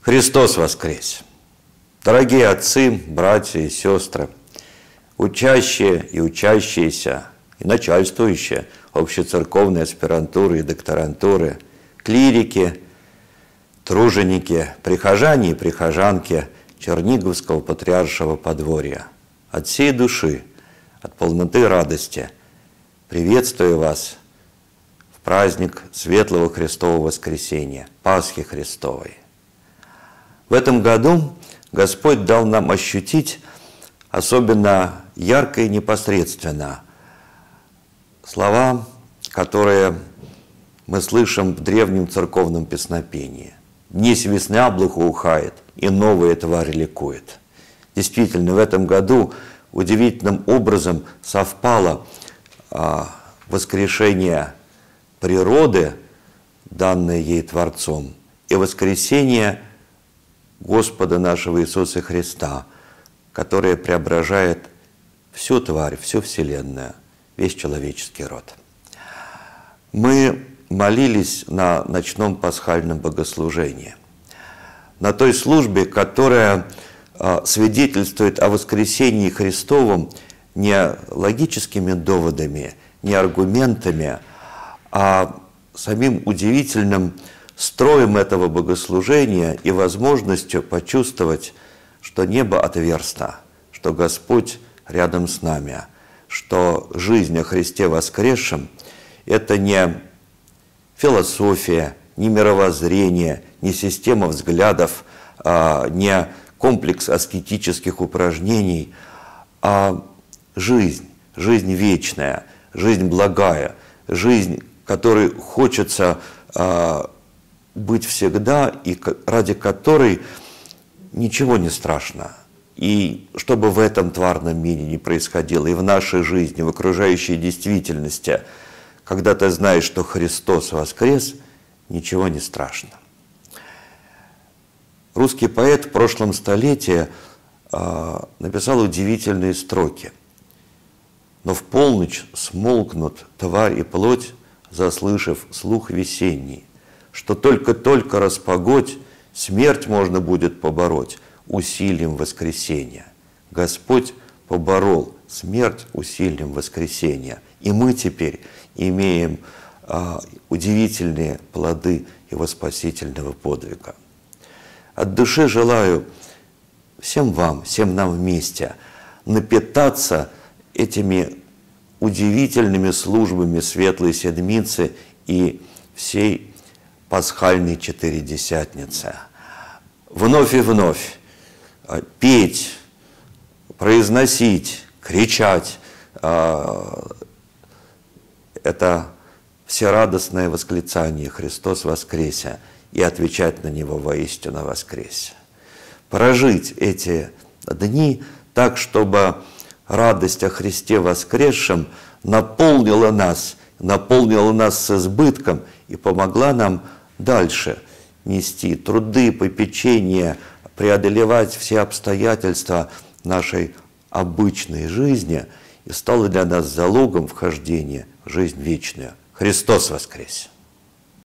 Христос воскрес! Дорогие отцы, братья и сестры, учащие и учащиеся, и начальствующие общецерковной аспирантуры и докторантуры, клирики, труженики, прихожане и прихожанки Черниговского патриаршего подворья. От всей души, от полноты радости приветствую вас в праздник Светлого Христового Воскресения, Пасхи Христовой. В этом году Господь дал нам ощутить особенно ярко и непосредственно слова, которые мы слышим в древнем церковном песнопении. «Днесь весна благоухает, и новая тварь ликует». Действительно, в этом году удивительным образом совпало воскрешение природы, данное ей Творцом, и воскресение Господа нашего Иисуса Христа, которое преображает всю тварь, всю Вселенную, весь человеческий род. Мы молились на ночном пасхальном богослужении, на той службе, которая свидетельствует о воскресении Христовом не логическими доводами, не аргументами, а самим удивительным строем этого богослужения и возможностью почувствовать, что небо отверсто, что Господь рядом с нами, что жизнь о Христе воскресшем – это не философия, не мировоззрение, не система взглядов, не комплекс аскетических упражнений, а жизнь вечная, жизнь благая, жизнь, которой хочется быть всегда и ради которой ничего не страшно. И чтобы в этом тварном мире не происходило, и в нашей жизни, в окружающей действительности, когда ты знаешь, что Христос воскрес, ничего не страшно. Русский поэт в прошлом столетии написал удивительные строки. «Но в полночь смолкнут тварь и плоть, заслышав слух весенний, что только-только распогодь, смерть можно будет побороть усилием воскресения». Господь поборол смерть усилием воскресения. И мы теперь имеем удивительные плоды Его спасительного подвига. От души желаю всем вам, всем нам вместе напитаться этими удивительными службами Светлой Седмицы и всей пасхальной Четыредесятницы. Вновь и вновь петь, произносить, кричать – это всерадостное восклицание «Христос воскресе!» и отвечать на него воистину воскресе. Прожить эти дни так, чтобы радость о Христе воскресшем наполнила нас с избытком и помогла нам дальше нести труды, попечения, преодолевать все обстоятельства нашей обычной жизни и стала для нас залогом вхождения в жизнь вечную. Христос воскресе!